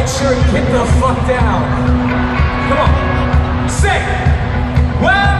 shirt, get the fuck down. Come on. Say, well,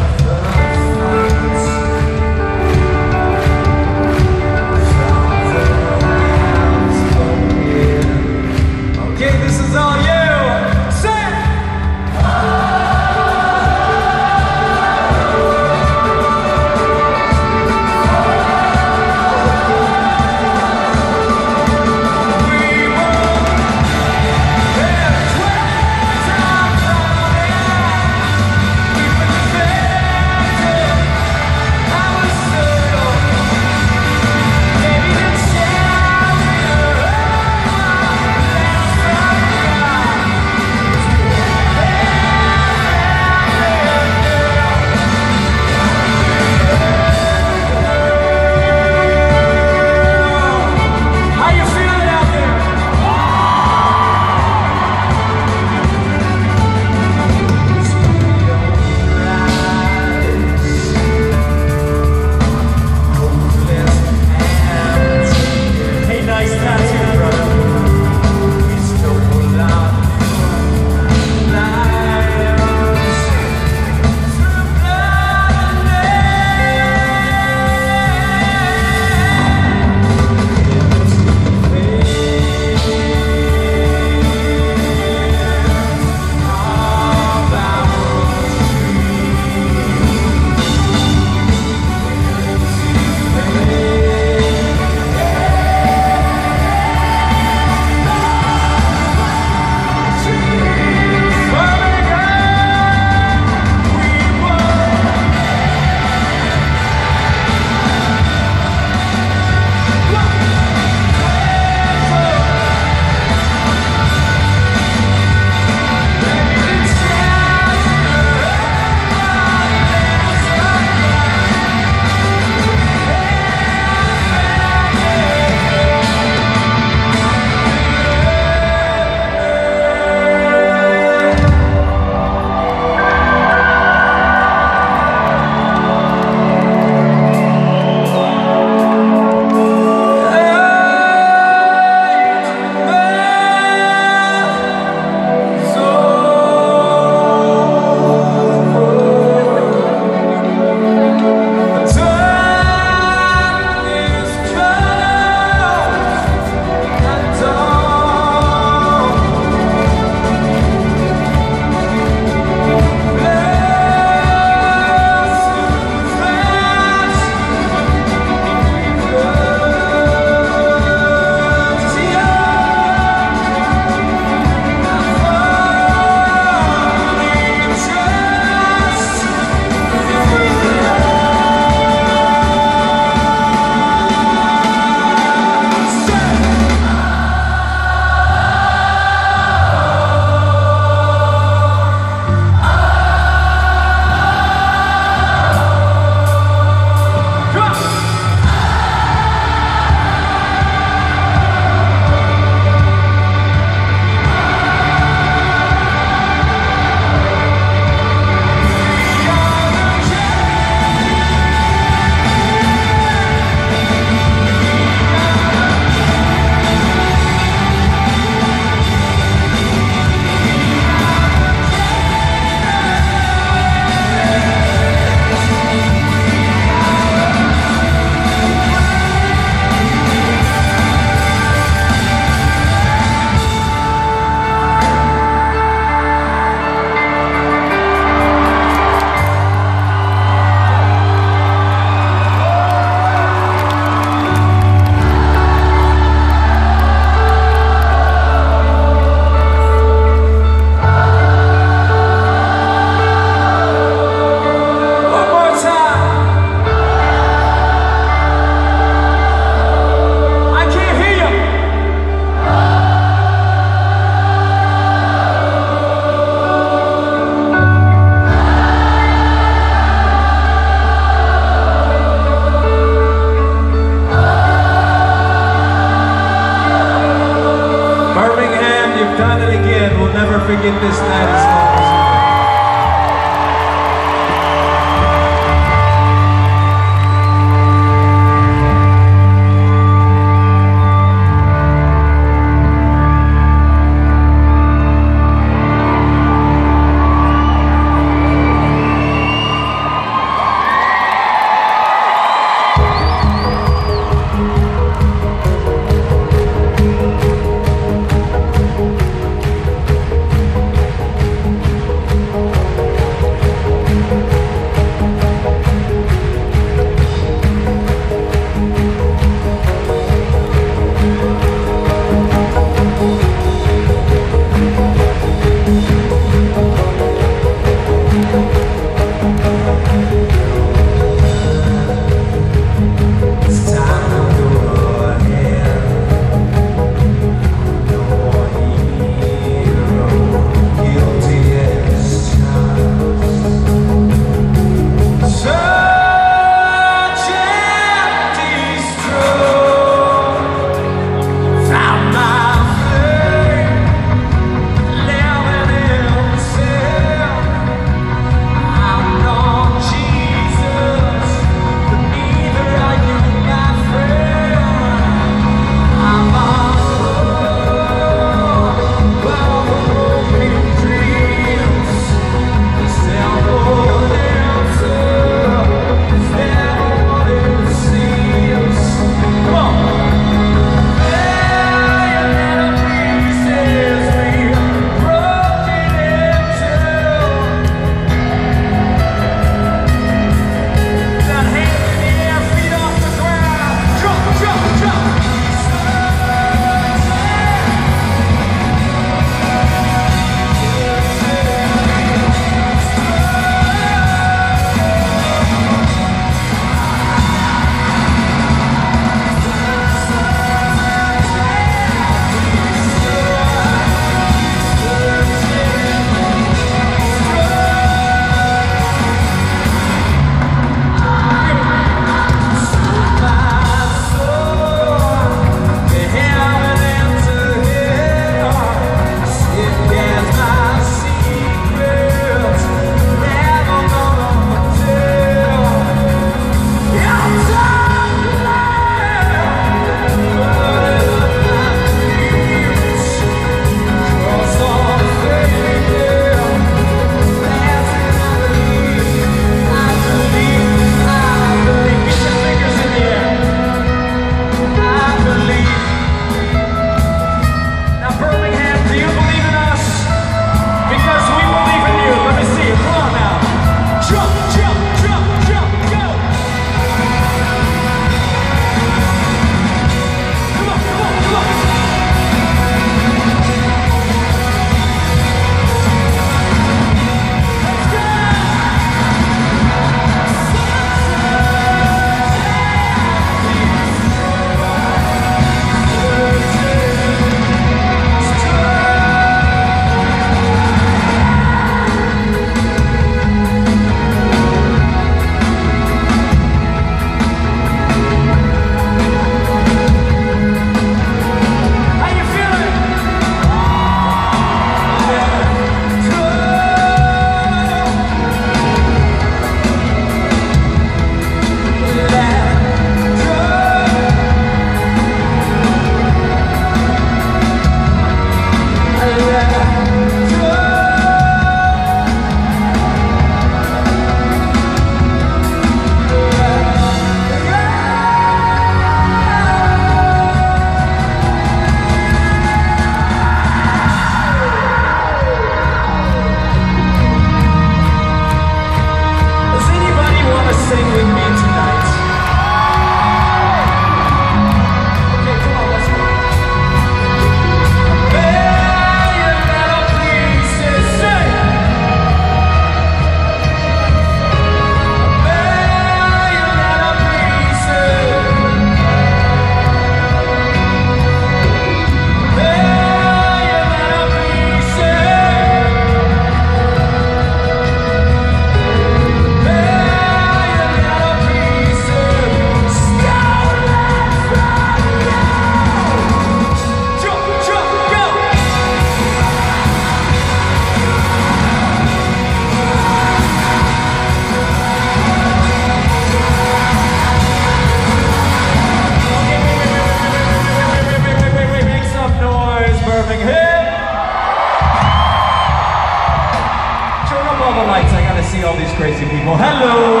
see all these crazy people. Hello!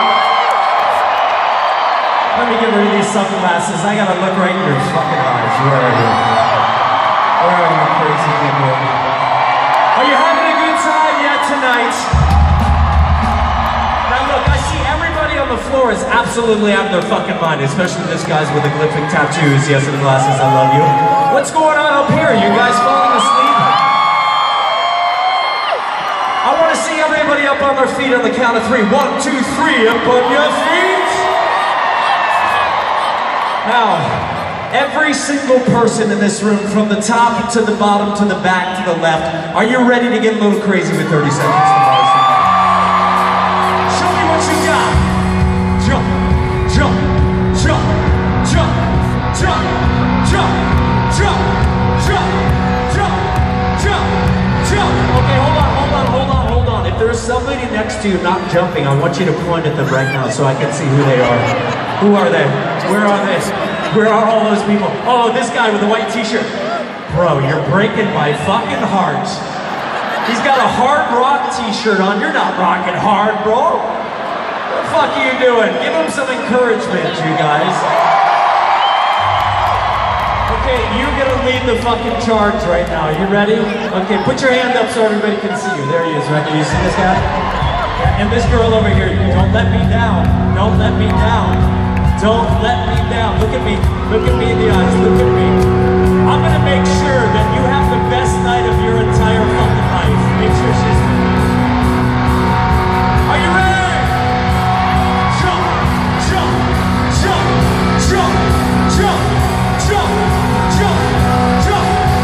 Let me get rid of these sunglasses. I gotta look right in your fucking eyes. Where are you? Where are you, crazy people? Are you having a good time yet tonight? Now look, I see everybody on the floor is absolutely out of their fucking mind, especially this guys with the glyphic tattoos. Yes, and the glasses, I love you. What's going on up here? You guys falling asleep? I want to see everybody up on their feet on the count of 3. 1, 2, 3, up on your feet. Now, every single person in this room, from the top to the bottom to the back to the left, are you ready to get a little crazy with 30 seconds to Mars? Show me what you got. Jump, jump, jump, jump, jump, jump, jump, jump, jump, jump, jump. Okay, hold on. If there's somebody next to you not jumping, I want you to point at them right now so I can see who they are. Who are they? Where are they? Where are all those people? Oh, this guy with the white t-shirt. Bro, you're breaking my fucking heart. He's got a hard rock t-shirt on. You're not rocking hard, bro. What the fuck are you doing? Give him some encouragement, you guys. Okay, you're gonna lead the fucking charge right now. You ready? Okay, put your hand up so everybody can see you. There he is, right? Do you see this guy? And this girl over here. Don't let me down. Don't let me down. Don't let me down. Look at me. Look at me in the eyes. Look at me. I'm gonna make sure that you have the best night of your entire fucking life. Make sure she's... Are you ready? Jump, jump, jump, jump, jump, jump, jump, jump.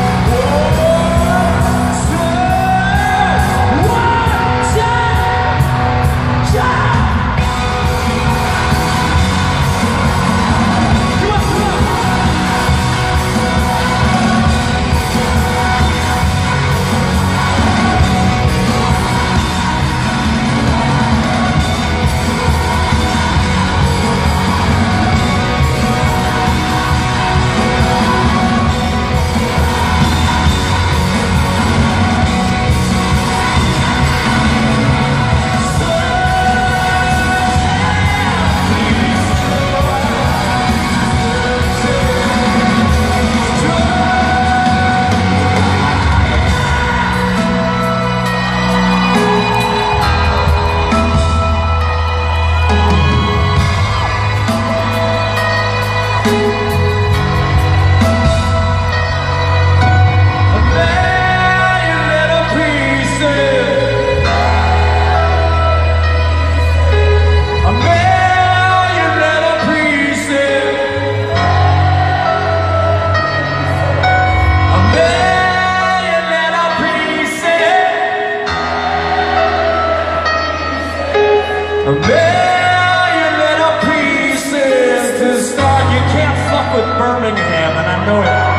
A million little pieces to start. You can't fuck with Birmingham, and I know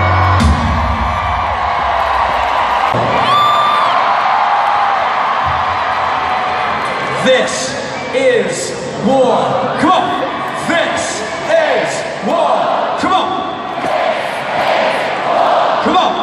it. This is war. Come on. This is war. Come on. Come on.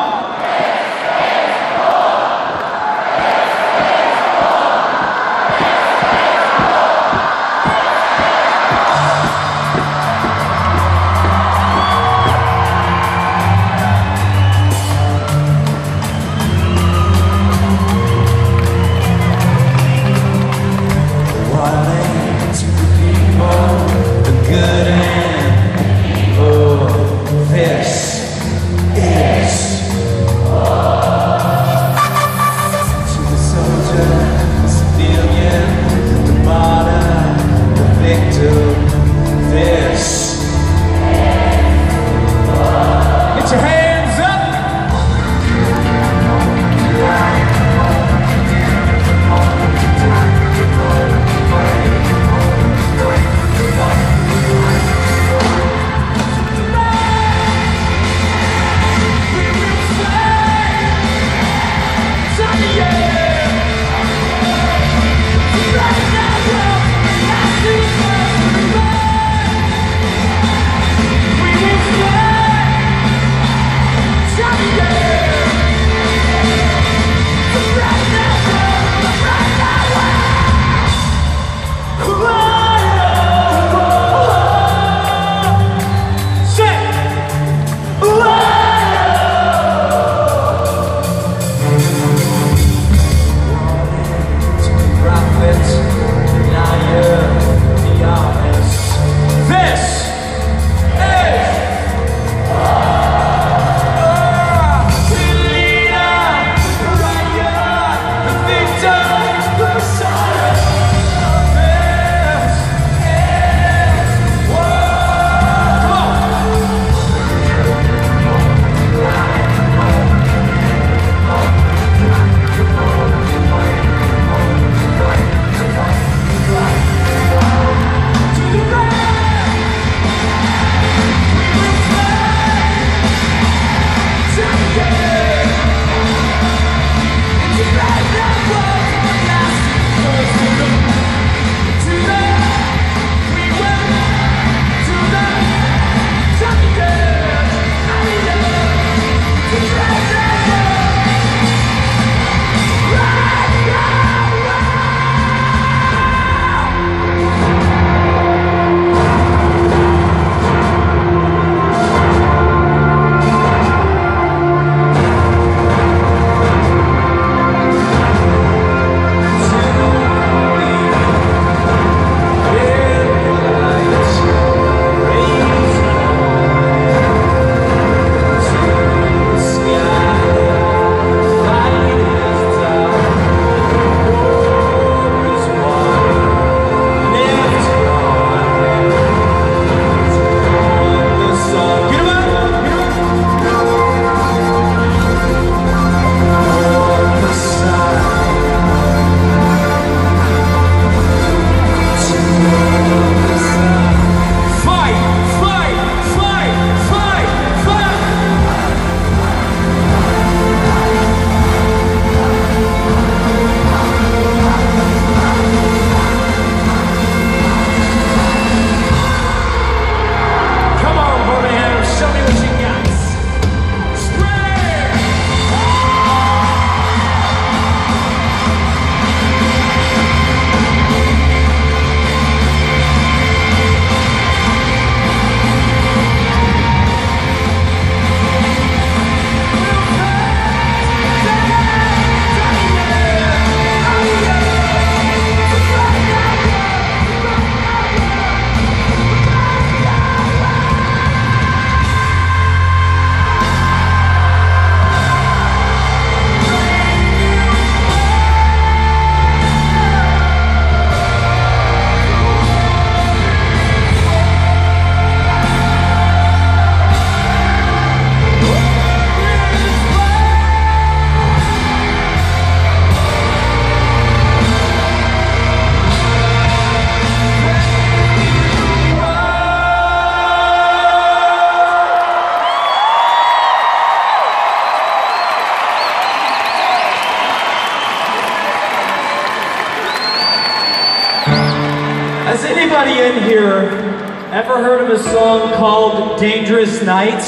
Has anybody in here ever heard of a song called Dangerous Night?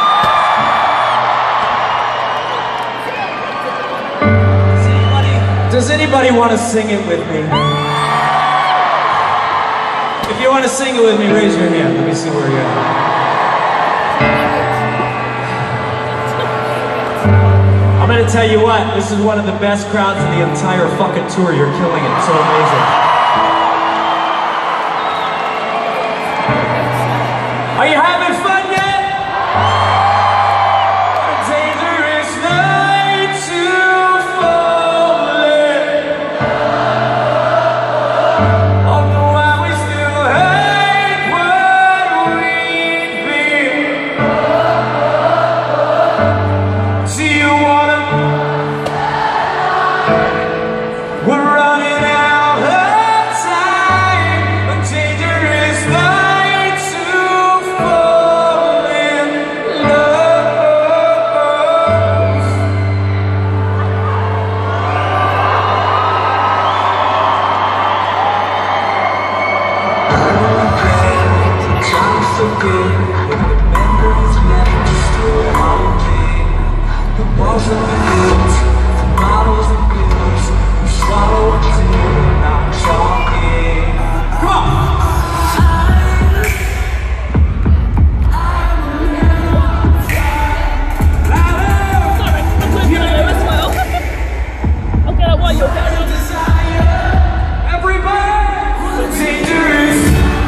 Does anybody want to sing it with me? If you want to sing it with me, raise your hand. Let me see where you're at. I'm gonna tell you what, this is one of the best crowds in the entire fucking tour. You're killing it. It's so amazing. Are you having fun yet? A dangerous night to fall in. Although I we still hate what we've been. Do you wanna? We're running out of time. A dangerous night to fall in love. Trying to forget, but the memories never destroy all of me. The walls of the hills, the bottles and pills, you swallow until you're not talking. Come on! Everybody! Dangerous.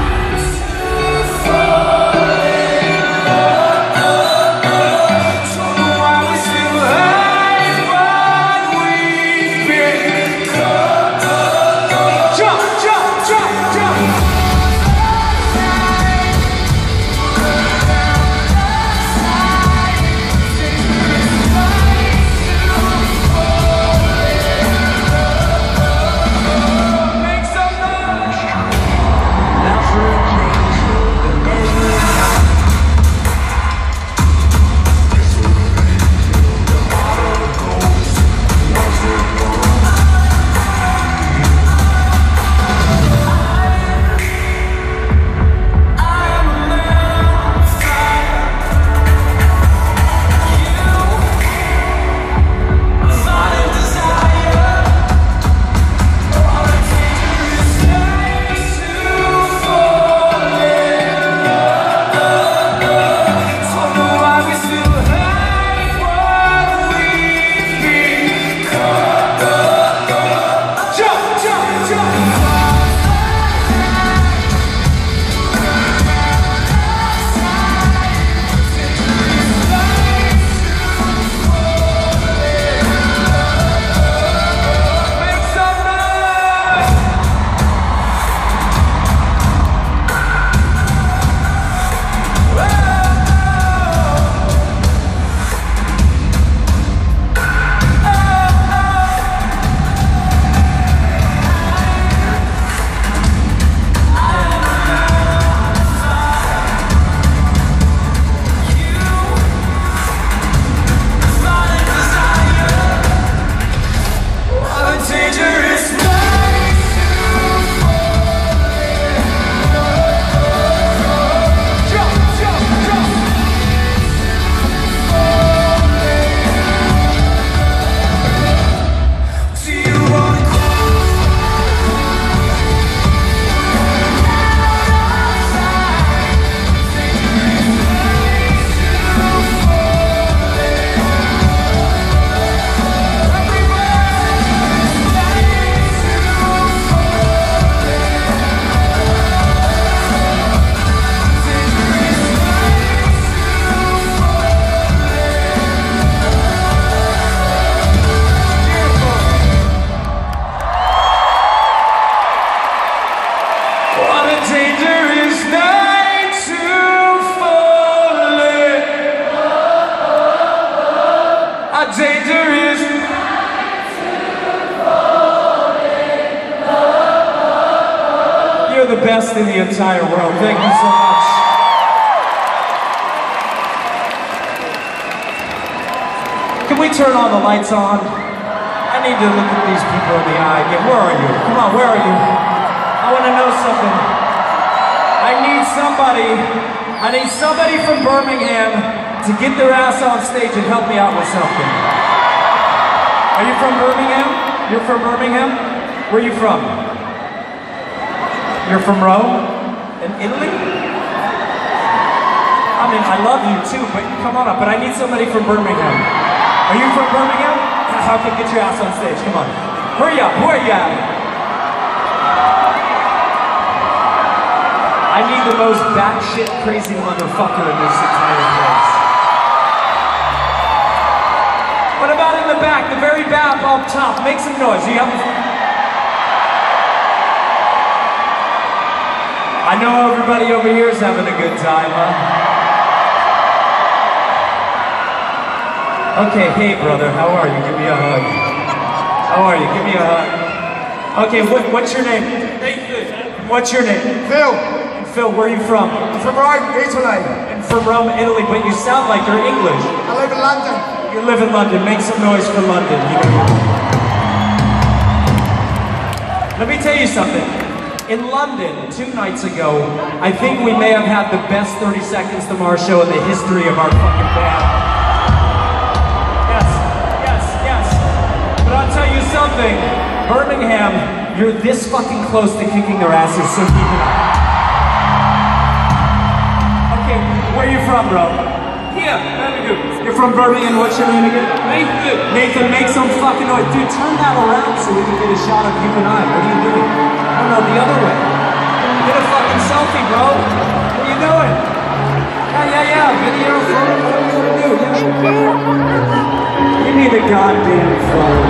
Dangerous. You're the best in the entire world. Thank you so much. Can we turn all the lights on? I need to look at these people in the eye again. Where are you? Come on, where are you? I want to know something. I need somebody from Birmingham to get their ass on stage and help me out with something. Are you from Birmingham? You're from Birmingham? Where are you from? You're from Rome? In Italy? I mean, I love you too, but come on up. But I need somebody from Birmingham. Are you from Birmingham? How can get your ass on stage? Come on. Hurry up. Where are you at? I need the most batshit crazy motherfucker in this entire place. What about in the back, the very back up top? Make some noise. You have... I know everybody over here is having a good time, huh? Okay, hey brother, how are you? Give me a hug. How are you? Give me a hug. Okay, what's your name? Nathan. What's your name? Phil. Phil, where are you from? From Rome, Italy. And from Rome, Italy, but you sound like you're English. I live in London. You live in London. Make some noise for London. You know. Let me tell you something. In London, 2 nights ago, I think we may have had the best 30 Seconds to Mars show in the history of our fucking band. Yes. But I'll tell you something. Birmingham, you're this fucking close to kicking their asses, so keep it up. Where are you from, bro? Here, Birmingham. You're from Birmingham, what's your name again? Nathan. Nathan, make some fucking noise. Dude, turn that around so we can get a shot of you and I. What are you doing? Oh no, the other way. Get a fucking selfie, bro. What are you doing? Yeah. Video, photo, what are you gonna do? Give me the goddamn phone.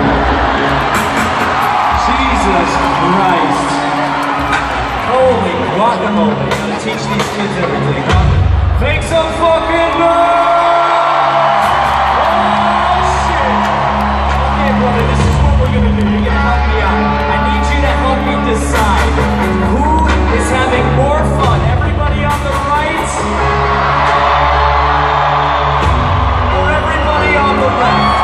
Jesus Christ. Holy guacamole. Gotta teach these kids everything, huh? Make some fucking noise! Oh shit! Okay, brother, this is what we're gonna do. You're gonna help me out. I need you to help me decide who is having more fun. Everybody on the right, or everybody on the left?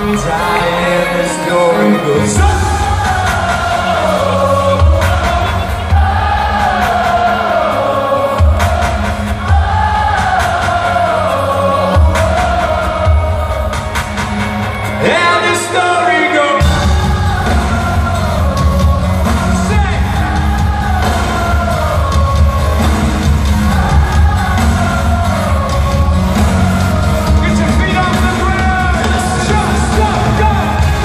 And the story goes on. And the story goes. Say. Get your feet off the ground. Just stop, go.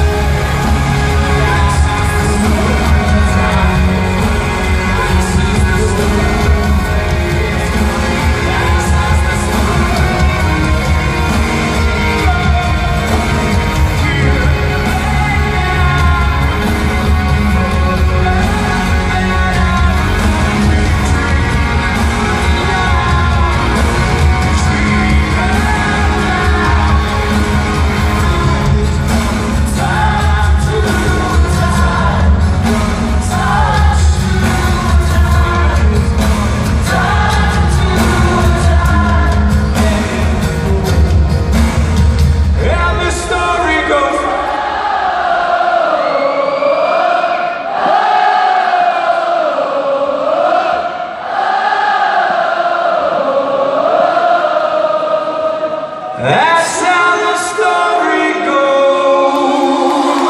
That's how the story goes.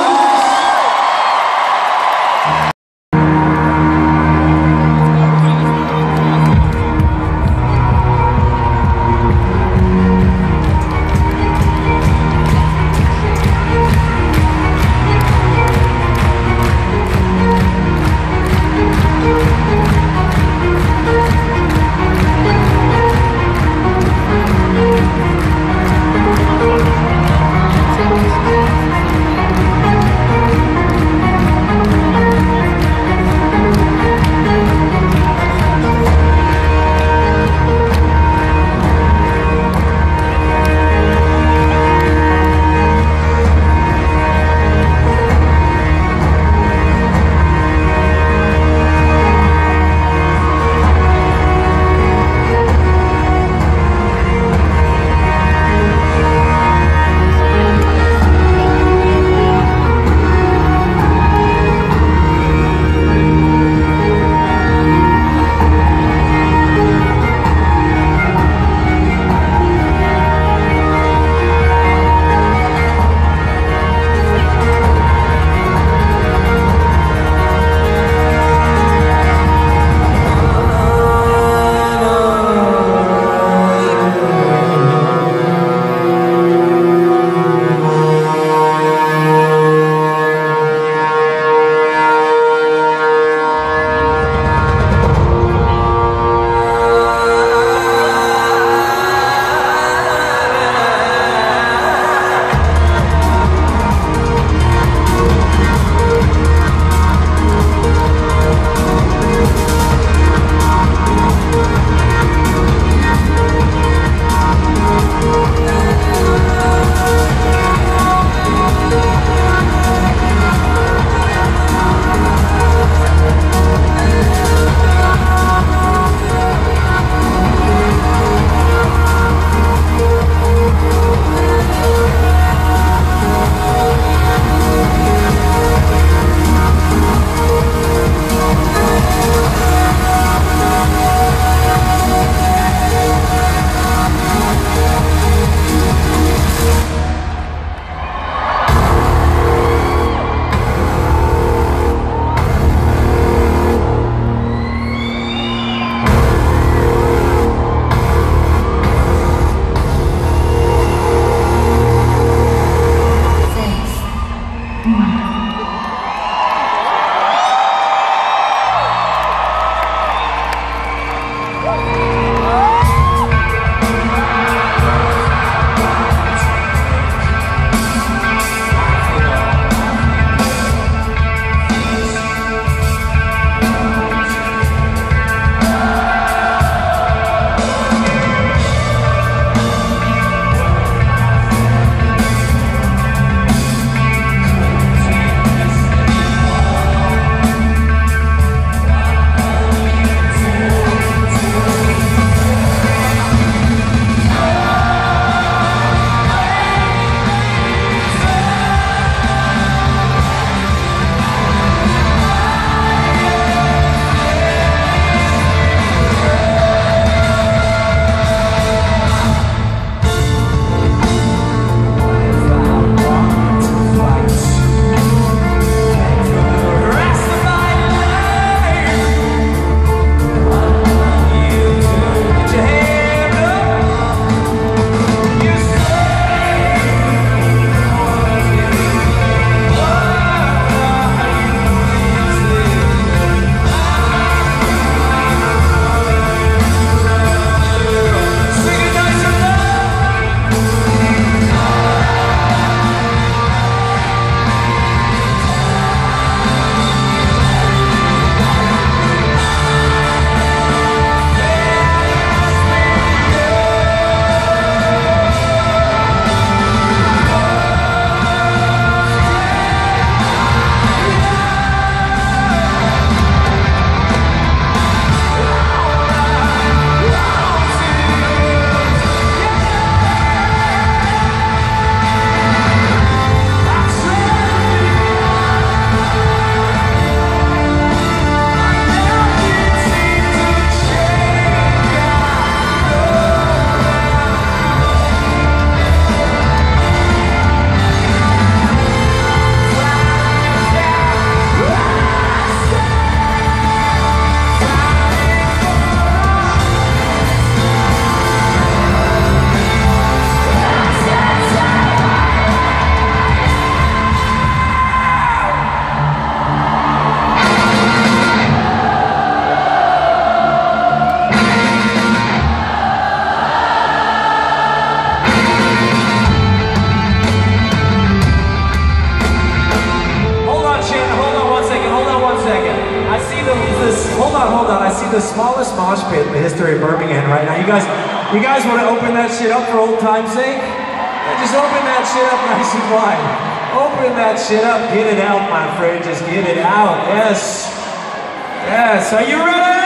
the smallest mosh pit in the history of Birmingham right now. You guys want to open that shit up for old time's sake? Yeah, just open that shit up nice and wide. Open that shit up. Get it out, my friend. Just get it out. Yes. Yes. Are you ready?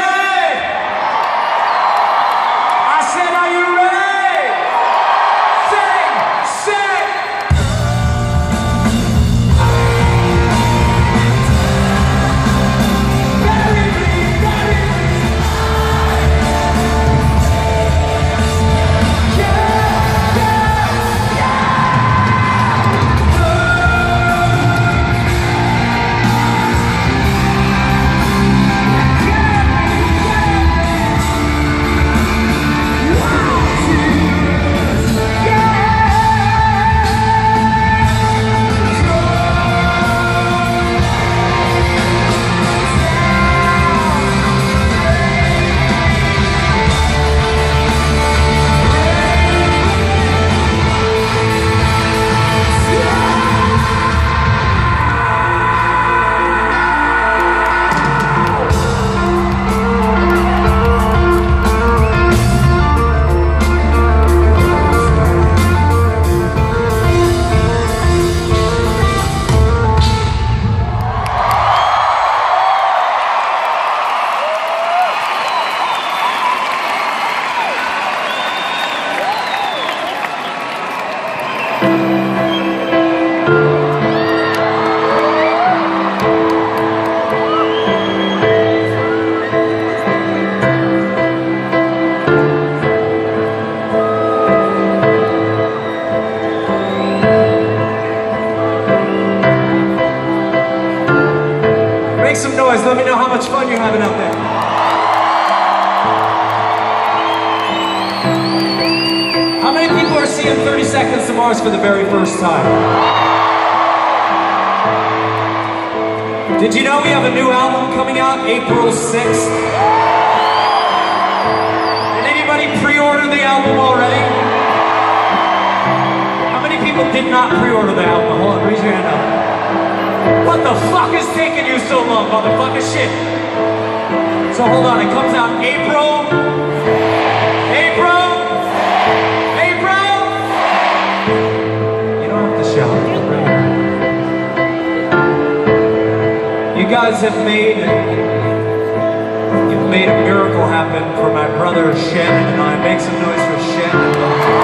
I said, are you ready? Sing, sing. Make some noise. Let me know how much fun you're having out there. How many people are seeing 30 Seconds to Mars for the very first time? Did you know we have a new album coming out April 6th? Did anybody pre-order the album already? How many people did not pre-order the album? Hold on, raise your hand up. What the fuck is taking you so long, motherfucker? Shit. So hold on, it comes out April. You don't have to shout. You guys have made a miracle happen for my brother Shannon and I. Make some noise for Shannon.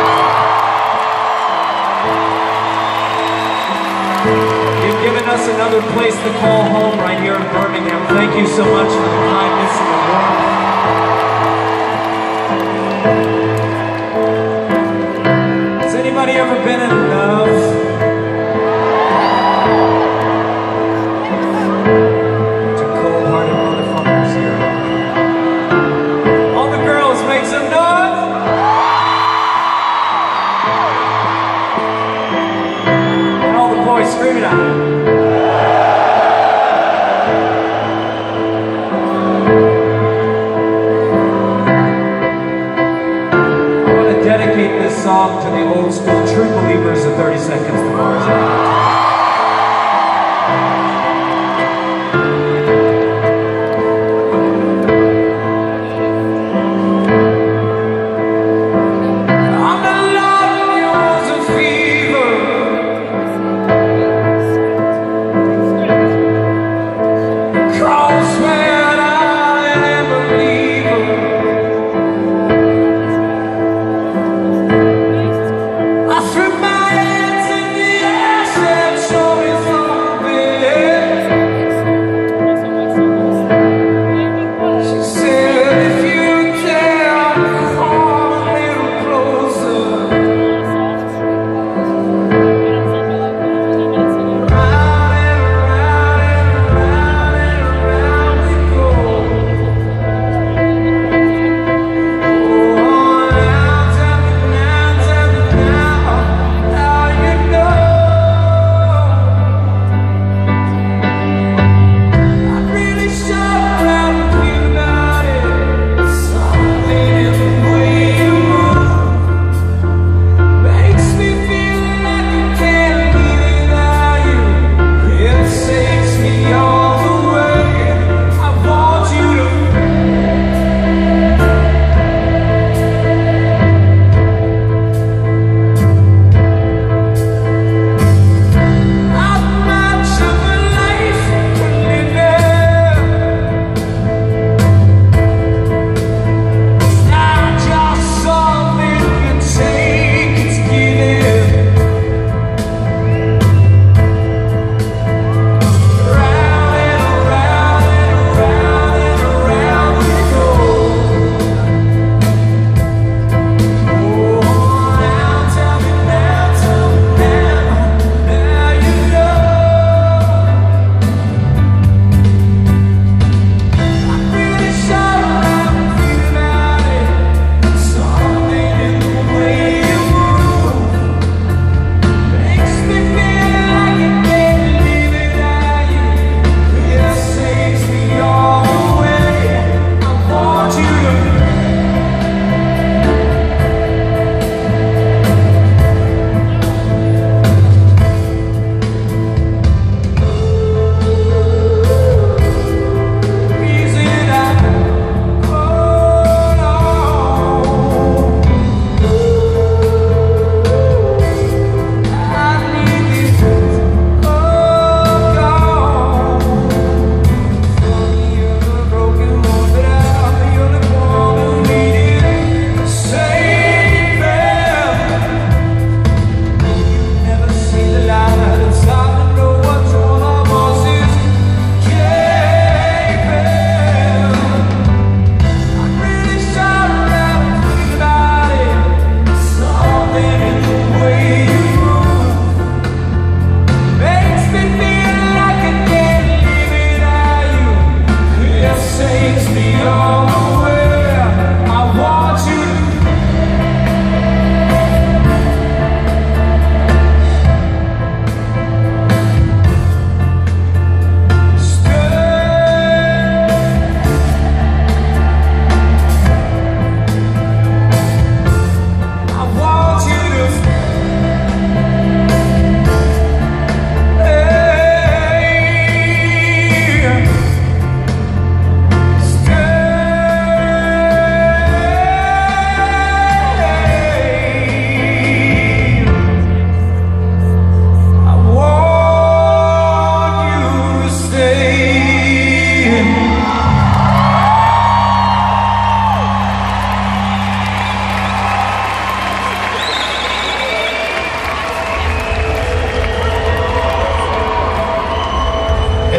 Giving us another place to call home right here in Birmingham. Thank you so much for the kindness and the warmth. Has anybody ever been in love? To cold-hearted motherfuckers here. All the girls, make some noise! And all the boys, scream it out. Song to the old school true believers of 30 Seconds to Mars. I'm in love with yours a fever. Cause when I am a believer, I threw my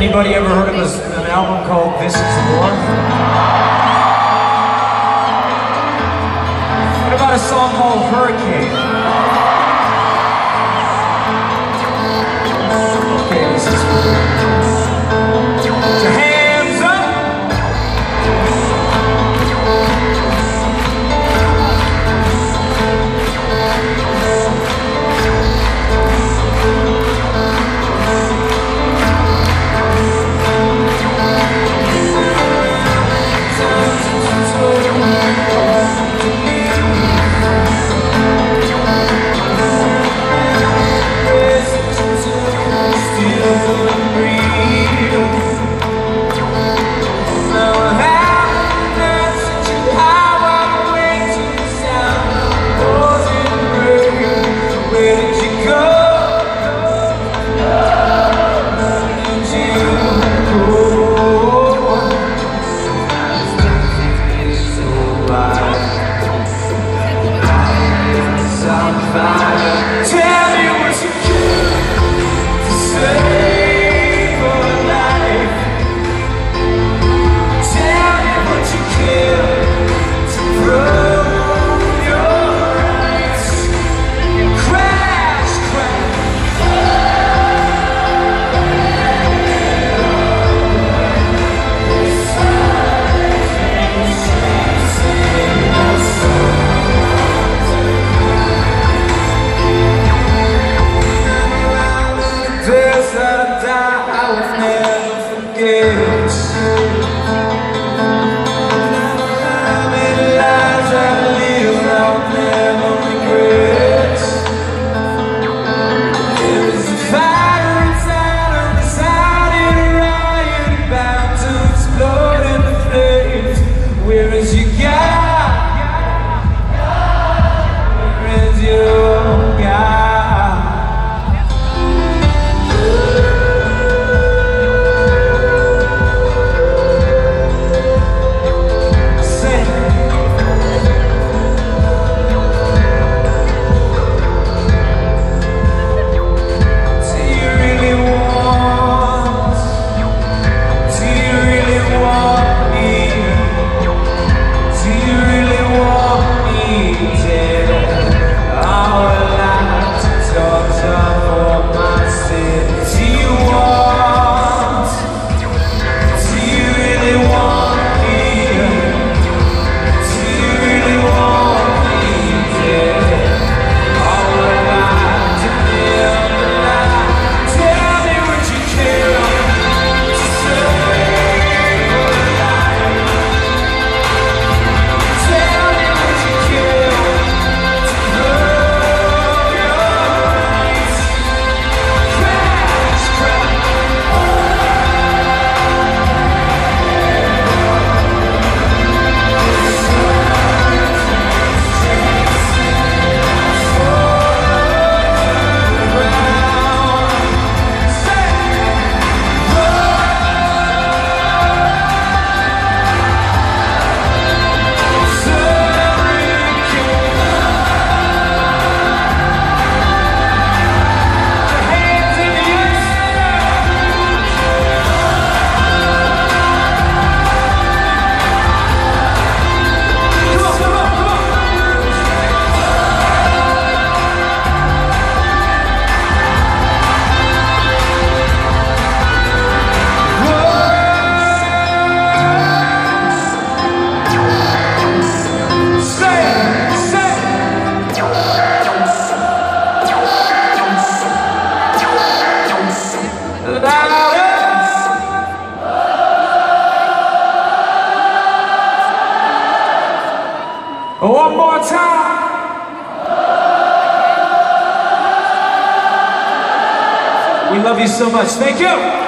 Anybody ever heard of an album called This Is War? What about a song called Hurricane? Okay, this is cool. Put your hands up! One more time. We love you so much. Thank you.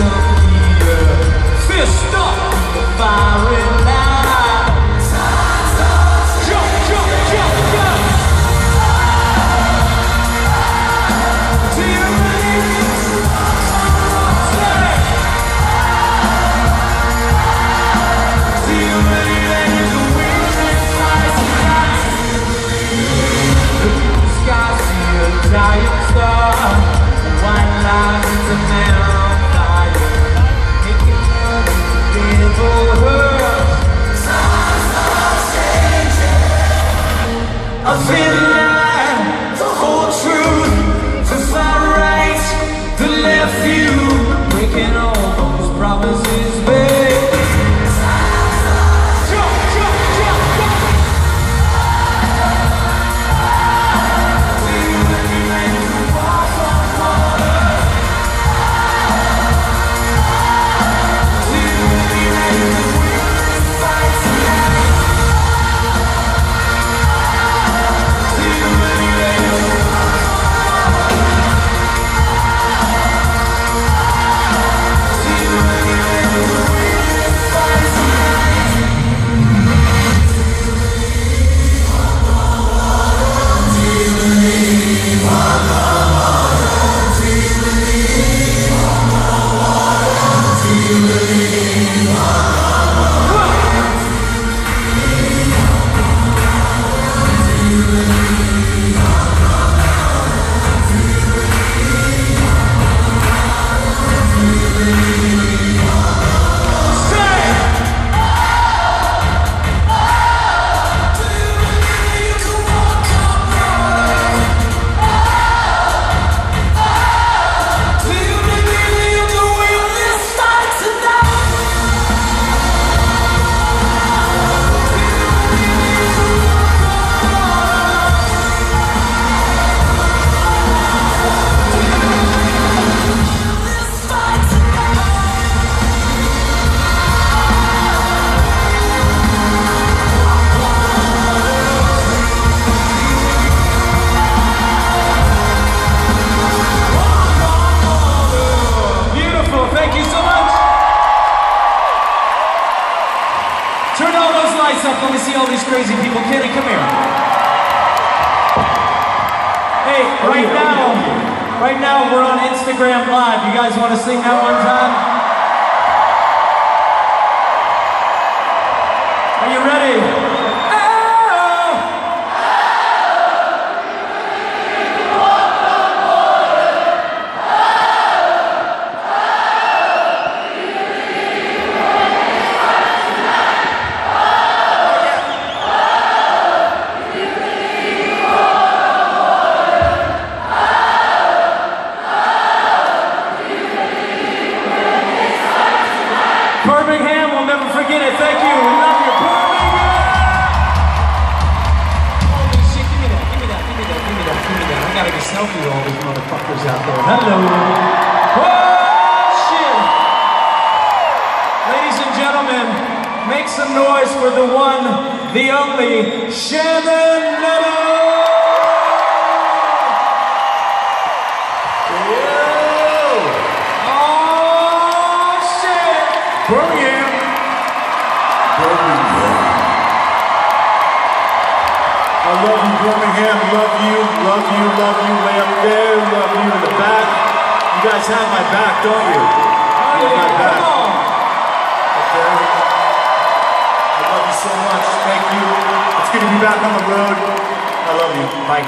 Let me see all these crazy people. Kenny, come here. Hey, right now we're on Instagram Live. You guys want to sing that one time? Are you ready? Birmingham, we'll never forget it. Thank you. We love you, Birmingham. Holy shit, give me that. I gotta get selfie with all these motherfuckers out there. Hello. Oh, shit. Ladies and gentlemen, make some noise for the one, the only, Shannon Neto. Birmingham. I love you, Birmingham. Love you way up there. Love you in the back. You guys have my back, don't you? Oh, yeah, my back. Come on. Okay. I love you so much. Thank you. It's good to be back on the road. I love you. Bye.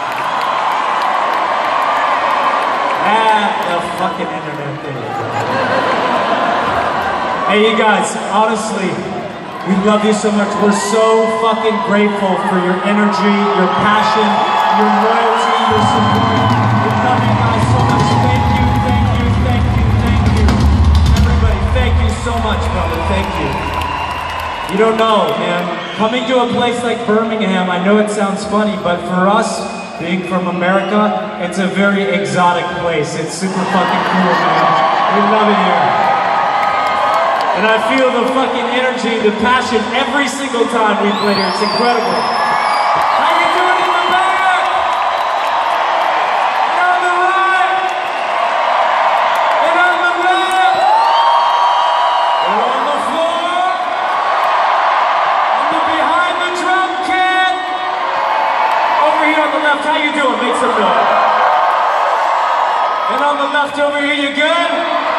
The fucking internet thing. Hey, you guys, honestly, we love you so much. We're so fucking grateful for your energy, your passion, your loyalty, your support. We love you guys so much. Thank you. Everybody, thank you so much, brother. Thank you. You don't know, man. Coming to a place like Birmingham, I know it sounds funny, but for us, being from America, it's a very exotic place. It's super fucking cool, man. We love it here. And I feel the fucking energy, the passion every single time we play here. It's incredible. How you doing in the back? And on the right? And on the left? left over here, you good?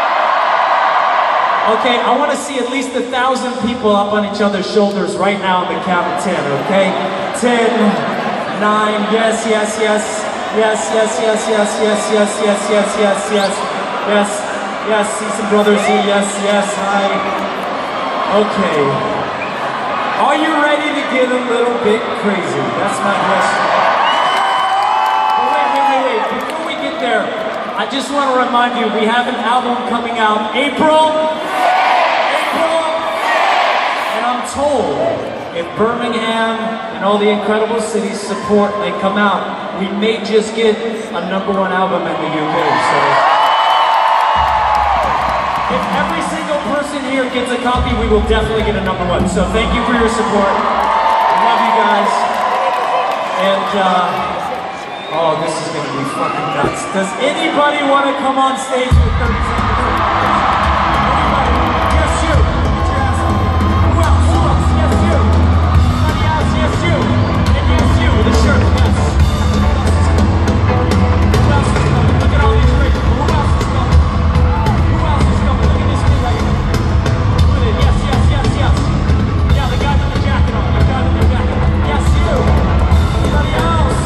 Okay, I want to see at least 1,000 people up on each other's shoulders right now in the count of 10, okay? 10, 9, yes, yes, yes, yes, yes, yes, yes, yes, yes, yes, yes, yes, yes, yes, yes, see some brothers here, yes, yes, hi. Okay. Are you ready to get a little bit crazy? That's my question. But wait. Before we get there, I just want to remind you, we have an album coming out April. And I'm told if Birmingham and all the incredible cities support and they come out, we may just get a #1 album in the UK. So if every single person here gets a copy, we will definitely get a #1. So thank you for your support. I love you guys. And oh, this is gonna be fucking nuts. Does anybody want to come on stage with 30 seconds? Anybody? Yes, you. Get your ass up. Who else? Who else? Yes, you. Somebody else? Yes, you. And yes, you with a shirt. Yes. Who else is coming? Look at all these great people. Who else is coming? Who else is coming? Look at this kid right here. Look at it. Yes, yes, yes, yes. Yeah, the guy with the jacket on. The guy with the jacket on. Yes, you. Anybody else?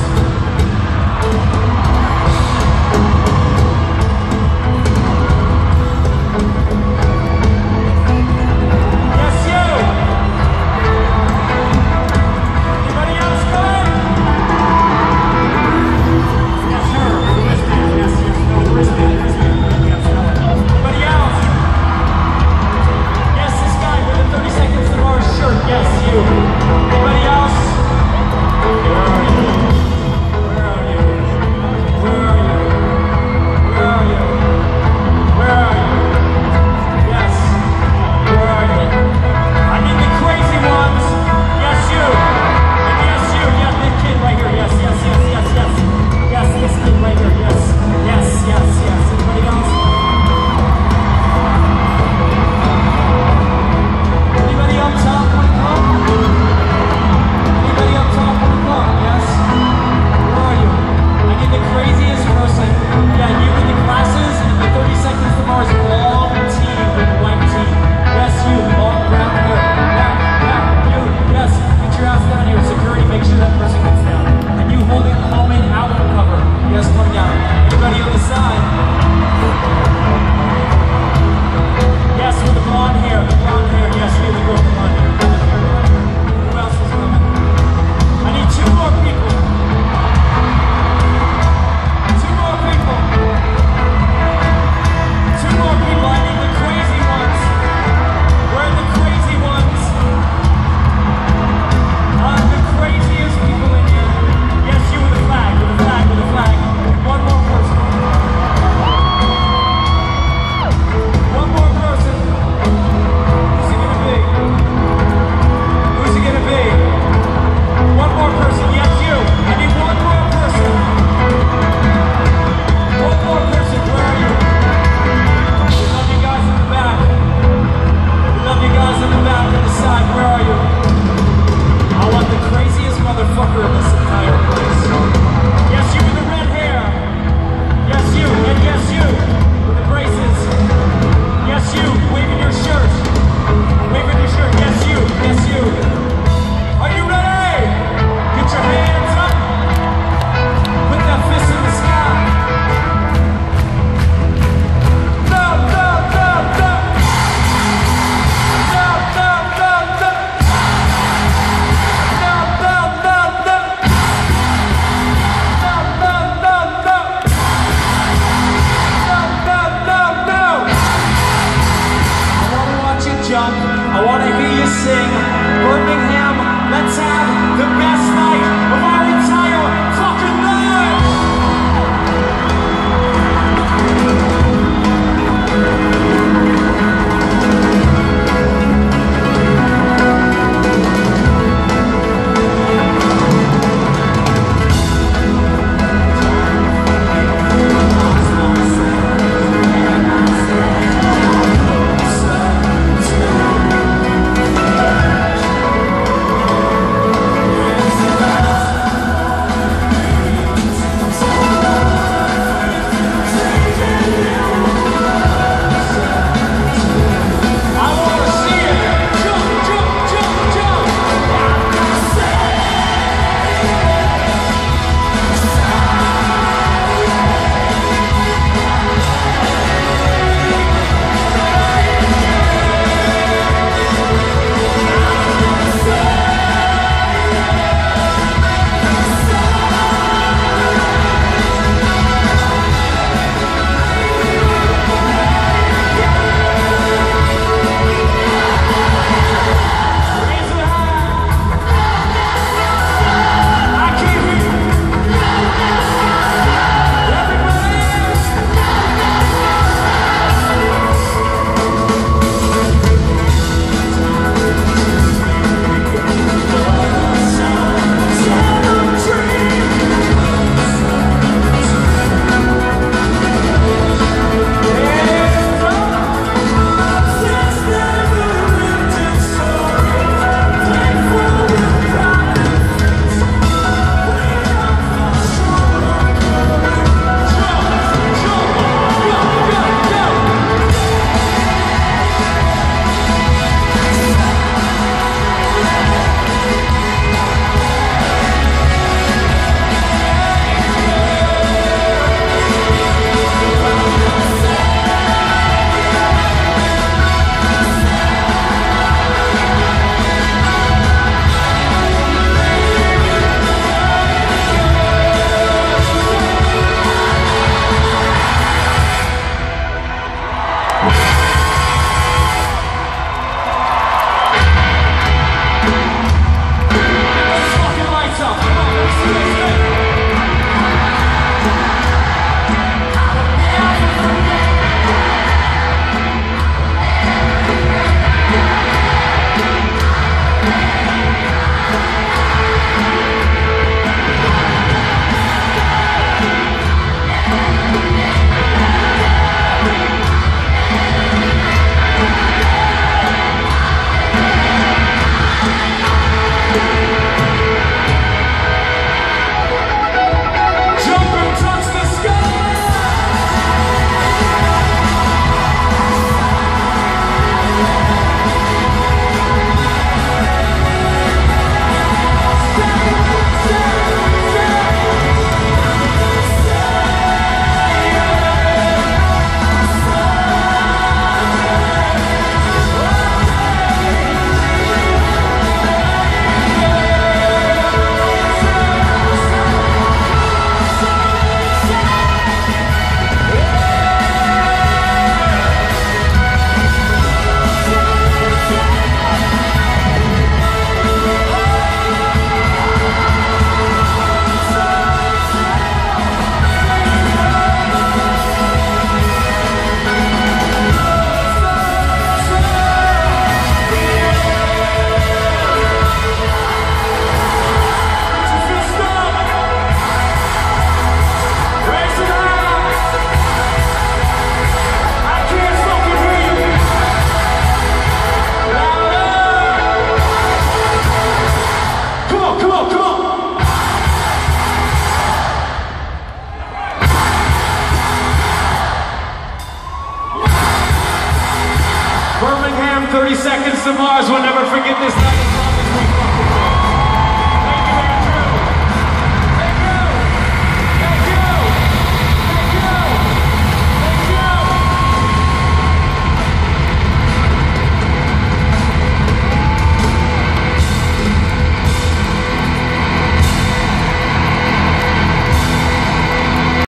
30 Seconds to Mars. We'll never forget this night.